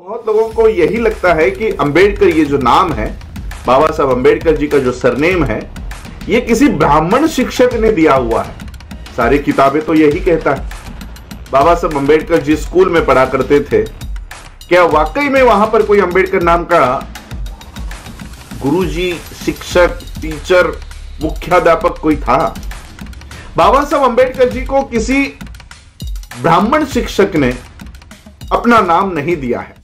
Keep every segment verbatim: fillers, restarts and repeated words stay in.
बहुत लोगों को यही लगता है कि अंबेडकर ये जो नाम है, बाबा साहब अंबेडकर जी का जो सरनेम है, ये किसी ब्राह्मण शिक्षक ने दिया हुआ है। सारी किताबें तो यही कहता है। बाबा साहब अंबेडकर जिस स्कूल में पढ़ा करते थे, क्या वाकई में वहां पर कोई अंबेडकर नाम का गुरुजी, शिक्षक, टीचर, मुख्याध्यापक कोई था? बाबा साहब अंबेडकर जी को किसी ब्राह्मण शिक्षक ने अपना नाम नहीं दिया है।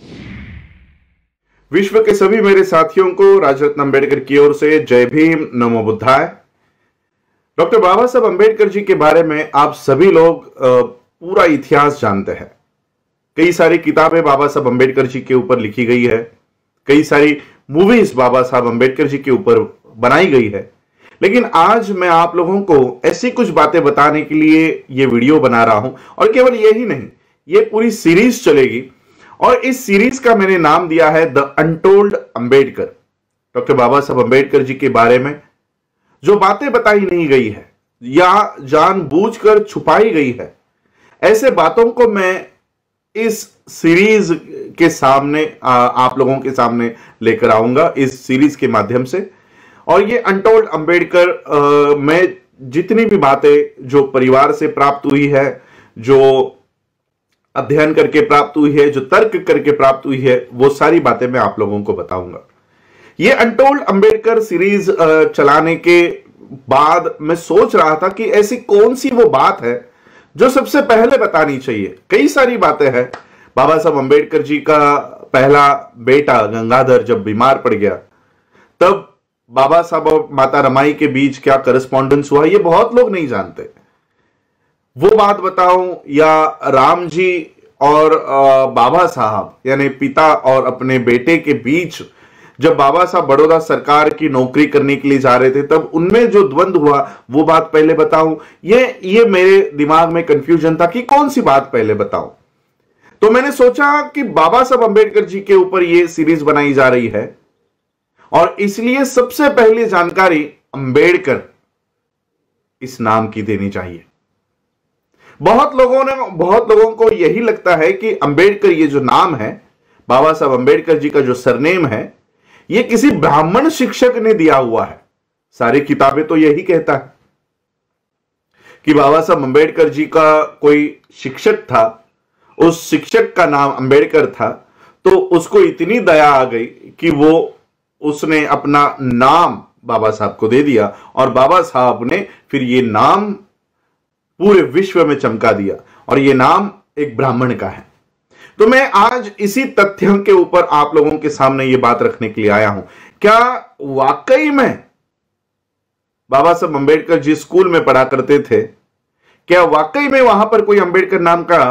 विश्व के सभी मेरे साथियों को राजरत्न अंबेडकर की ओर से जय भीम, नमो बुद्धाय। डॉक्टर बाबा साहब अंबेडकर जी के बारे में आप सभी लोग पूरा इतिहास जानते हैं। कई सारी किताबें बाबा साहब अंबेडकर जी के ऊपर लिखी गई है, कई सारी मूवीज बाबा साहब अंबेडकर जी के ऊपर बनाई गई है। लेकिन आज मैं आप लोगों को ऐसी कुछ बातें बताने के लिए यह वीडियो बना रहा हूं, और केवल यही नहीं, ये पूरी सीरीज चलेगी। और इस सीरीज का मैंने नाम दिया है the untold Ambedkar. Doctor Baba Saheb Ambedkar जी के बारे में जो बातें बताई नहीं गई है या जानबूझकर छुपाई गई है, ऐसे बातों को मैं इस सीरीज के सामने आ, आप लोगों के सामने लेकर आऊंगा, इस सीरीज के माध्यम से। और ये अनटोल्ड अंबेडकर में जितनी भी बातें जो परिवार से प्राप्त हुई है, जो अध्ययन करके प्राप्त हुई है, जो तर्क करके प्राप्त हुई है, वो सारी बातें मैं आप लोगों को बताऊंगा। ये अनटोल्ड अंबेडकर सीरीज चलाने के बाद मैं सोच रहा था कि ऐसी कौन सी वो बात है जो सबसे पहले बतानी चाहिए। कई सारी बातें हैं। बाबा साहब अंबेडकर जी का पहला बेटा गंगाधर जब बीमार पड़ गया, तब बाबा साहब और माता रमाई के बीच क्या करस्पॉन्डेंस हुआ, ये बहुत लोग नहीं जानते। वो बात बताऊं, या राम जी और बाबा साहब यानी पिता और अपने बेटे के बीच जब बाबा साहब बड़ौदा सरकार की नौकरी करने के लिए जा रहे थे, तब उनमें जो द्वंद्व हुआ वो बात पहले बताऊं। ये ये मेरे दिमाग में कंफ्यूजन था कि कौन सी बात पहले बताऊं। तो मैंने सोचा कि बाबा साहब अंबेडकर जी के ऊपर ये सीरीज बनाई जा रही है, और इसलिए सबसे पहले जानकारी अंबेडकर इस नाम की देनी चाहिए। बहुत लोगों ने बहुत लोगों को यही लगता है कि अंबेडकर ये जो नाम है, बाबा साहब अंबेडकर जी का जो सरनेम है, ये किसी ब्राह्मण शिक्षक ने दिया हुआ है। सारी किताबें तो यही कहता है कि बाबा साहब अंबेडकर जी का कोई शिक्षक था, उस शिक्षक का नाम अंबेडकर था, तो उसको इतनी दया आ गई कि वो उसने अपना नाम बाबा साहब को दे दिया, और बाबा साहब ने फिर ये नाम पूरे विश्व में चमका दिया, और ये नाम एक ब्राह्मण का है। तो मैं आज इसी तथ्य के ऊपर आप लोगों के सामने ये बात रखने के लिए आया हूं। क्या वाकई में बाबा साहब अंबेडकर जिस स्कूल में पढ़ा करते थे, क्या वाकई में वहां पर कोई अंबेडकर नाम का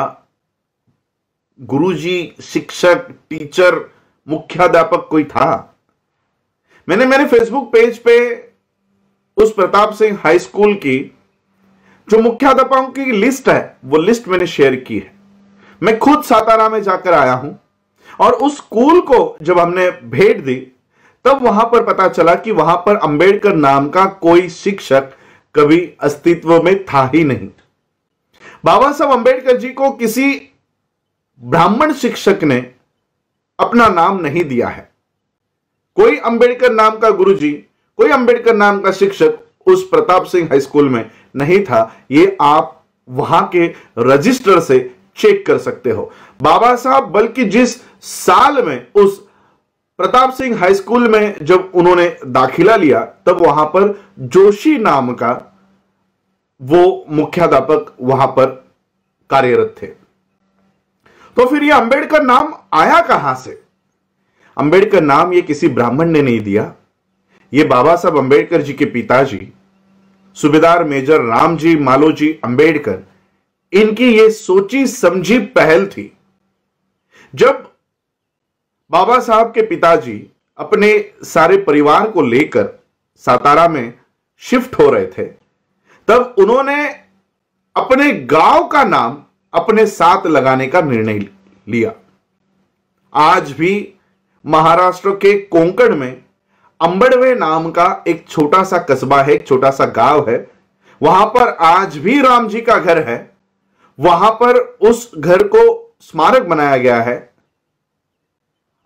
गुरुजी, शिक्षक, टीचर, मुख्याध्यापक कोई था? मैंने मेरे फेसबुक पेज पे उस प्रताप सिंह हाई स्कूल की जो मुख्याध्यापकों की लिस्ट है, वो लिस्ट मैंने शेयर की है। मैं खुद सातारा में जाकर आया हूं, और उस स्कूल को जब हमने भेंट दी, तब वहां पर पता चला कि वहां पर अंबेडकर नाम का कोई शिक्षक कभी अस्तित्व में था ही नहीं। बाबा साहब अंबेडकर जी को किसी ब्राह्मण शिक्षक ने अपना नाम नहीं दिया है। कोई अंबेडकर नाम का गुरुजी, कोई अंबेडकर नाम का शिक्षक उस प्रताप सिंह हाई स्कूल में नहीं था। ये आप वहां के रजिस्टर से चेक कर सकते हो। बाबा साहब बल्कि जिस साल में उस प्रताप सिंह हाई स्कूल में जब उन्होंने दाखिला लिया, तब वहां पर जोशी नाम का वो मुख्याध्यापक वहां पर कार्यरत थे। तो फिर ये अंबेडकर नाम आया कहां से? अंबेडकर नाम ये किसी ब्राह्मण ने नहीं दिया। ये बाबा साहब अंबेडकर जी के पिताजी सूबेदार मेजर रामजी मालोजी अंबेडकर, इनकी ये सोची समझी पहल थी। जब बाबा साहब के पिताजी अपने सारे परिवार को लेकर सातारा में शिफ्ट हो रहे थे, तब उन्होंने अपने गांव का नाम अपने साथ लगाने का निर्णय लिया। आज भी महाराष्ट्र के कोंकण में अंबड़वे नाम का एक छोटा सा कस्बा है, एक छोटा सा गांव है। वहां पर आज भी राम जी का घर है। वहां पर उस घर को स्मारक बनाया गया है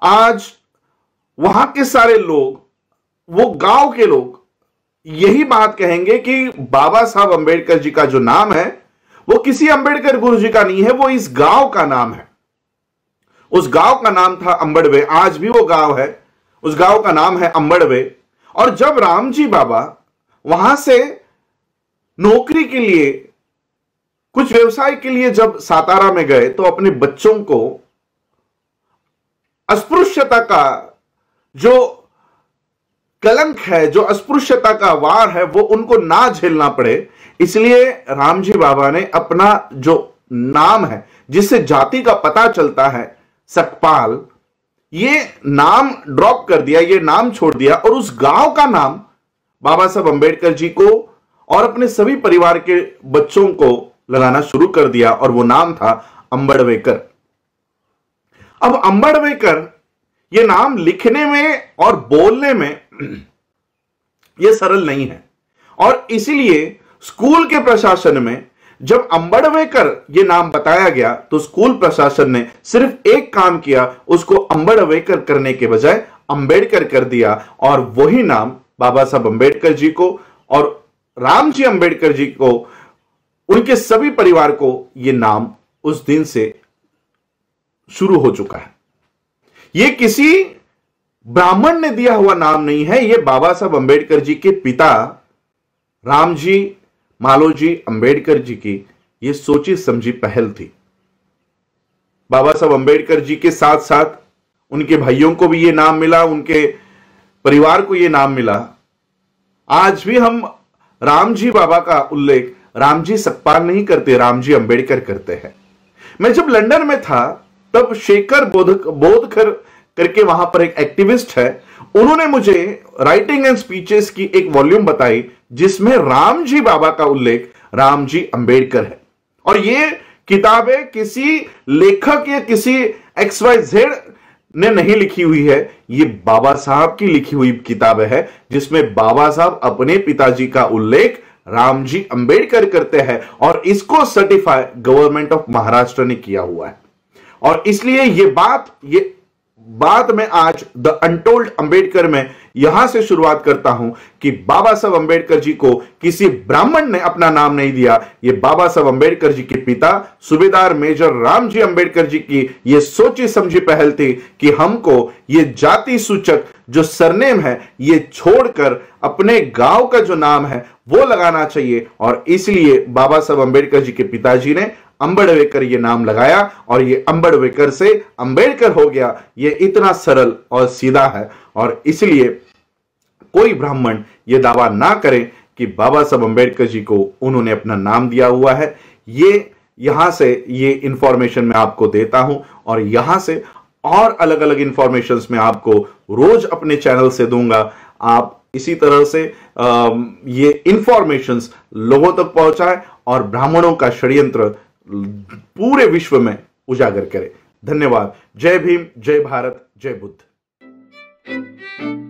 आज वहां के सारे लोग, वो गांव के लोग यही बात कहेंगे कि बाबा साहब अंबेडकर जी का जो नाम है वो किसी अंबेडकर गुरु जी का नहीं है, वो इस गांव का नाम है। उस गांव का नाम था अंबड़वे, आज भी वो गांव है, उस गांव का नाम है अंबड़वे। और जब रामजी बाबा वहां से नौकरी के लिए, कुछ व्यवसाय के लिए जब सातारा में गए तो अपने बच्चों को अस्पृश्यता का जो कलंक है, जो अस्पृश्यता का वार है, वो उनको ना झेलना पड़े, इसलिए रामजी बाबा ने अपना जो नाम है जिससे जाति का पता चलता है, सकपाल, ये नाम ड्रॉप कर दिया, ये नाम छोड़ दिया और उस गांव का नाम बाबा साहब अंबेडकर जी को और अपने सभी परिवार के बच्चों को लगाना शुरू कर दिया और वो नाम था अंबड़वेकर। अब अंबड़वेकर ये नाम लिखने में और बोलने में ये सरल नहीं है और इसीलिए स्कूल के प्रशासन में जब अंबड़वेकर ये नाम बताया गया तो स्कूल प्रशासन ने सिर्फ एक काम किया, उसको अंबड़वेकर करने के बजाय अंबेडकर कर दिया और वही नाम बाबा साहब अंबेडकर जी को और रामजी अंबेडकर जी को, उनके सभी परिवार को ये नाम उस दिन से शुरू हो चुका है। ये किसी ब्राह्मण ने दिया हुआ नाम नहीं है, ये बाबा साहब अंबेडकर जी के पिता रामजी मालोजी अंबेडकर जी की ये सोची समझी पहल थी। बाबा साहब अंबेडकर जी के साथ साथ उनके भाइयों को भी ये नाम मिला, उनके परिवार को ये नाम मिला। आज भी हम रामजी बाबा का उल्लेख रामजी सकपाल नहीं करते, रामजी अंबेडकर करते हैं। मैं जब लंदन में था तब शेखर बोधक बोधकर करके वहां पर एक एक्टिविस्ट है, उन्होंने मुझे राइटिंग एंड स्पीचेस की एक वॉल्यूम बताई जिसमें रामजी बाबा का उल्लेख रामजी अंबेडकर है। और ये किताबें किसी लेखक या किसी एक्स वाई जेड ने नहीं लिखी हुई है, ये बाबा साहब की लिखी हुई किताबें है जिसमें बाबा साहब अपने पिताजी का उल्लेख रामजी अंबेडकर करते हैं और इसको सर्टिफाई गवर्नमेंट ऑफ महाराष्ट्र ने किया हुआ है। और इसलिए ये बात ये बात मैं आज द अनटोल्ड अंबेडकर में यहां से शुरुआत करता हूं कि बाबा साहब अंबेडकर जी को किसी ब्राह्मण ने अपना नाम नहीं दिया, ये बाबा साहब अंबेडकर जी के पिता सूबेदार मेजर रामजी अंबेडकर जी की ये सोची समझी पहल थी कि हमको ये जाति सूचक जो सरनेम है ये छोड़कर अपने गांव का जो नाम है वो लगाना चाहिए। और इसलिए बाबा साहब अंबेडकर जी के पिताजी ने अंबड़वेकर ये नाम लगाया और ये अंबड़वेकर से अंबेडकर हो गया। ये इतना सरल और सीधा है और इसलिए कोई ब्राह्मण ये दावा ना करे कि बाबा साहब अंबेडकर जी को उन्होंने अपना नाम दिया हुआ है। ये यहां से ये इंफॉर्मेशन मैं आपको देता हूं और यहां से और अलग अलग इंफॉर्मेशंस मैं आपको रोज अपने चैनल से दूंगा। आप इसी तरह से आ, ये इंफॉर्मेशंस लोगों तक पहुंचाए और ब्राह्मणों का षड्यंत्र पूरे विश्व में उजागर करे। धन्यवाद। जय भीम, जय भारत, जय बुद्ध।